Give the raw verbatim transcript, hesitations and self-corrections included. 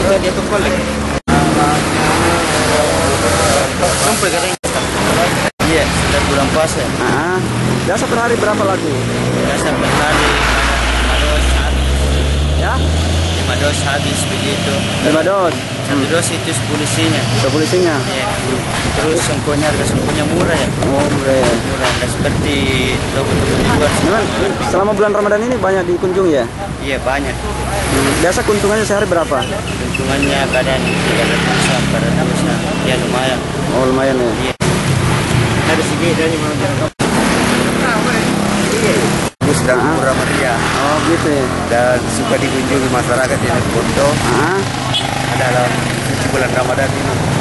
Itu dia tuh kolek. Sampai katanya. Iya, sekitar bulan puasa. Ah, biasa per hari berapa lagu? Biasa per hari lima dos habis. Ya? Lima dos habis begitu. Lima dos. Satu dos itu sepulusinya. Sepulusinya. Iya. Terus sempurnya harga sempurnya murah ya. Oh, murah ya. Murah, nggak seperti toko-toko di luar. Memang selama bulan Ramadan ini banyak dikunjungi ya? Iya banyak. Hmm, biasa keuntungannya sehari berapa? Keuntungannya kadang tiga ratus empat ratus ya lumayan. Oh, lumayan ya. Iya. Ada segi dari mana jalan. Bagus dan murah meriah. Oh, gitu ya. Dan suka dikunjungi masyarakat di Foto. Ah, Dalam suci bulan Ramadan ini.